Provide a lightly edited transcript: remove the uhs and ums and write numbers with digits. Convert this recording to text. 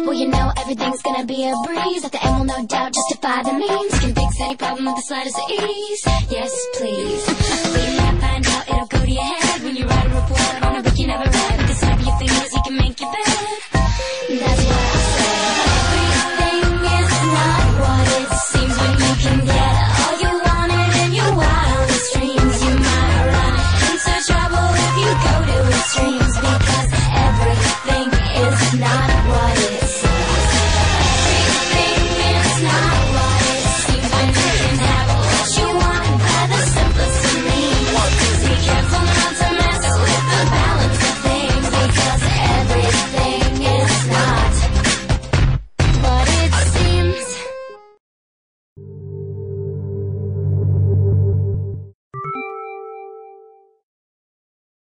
Well, you know everything's gonna be a breeze. At the end will no doubt justify the means. Can fix any problem with the slightest ease. Yes, please. But you might find out it'll go to your head.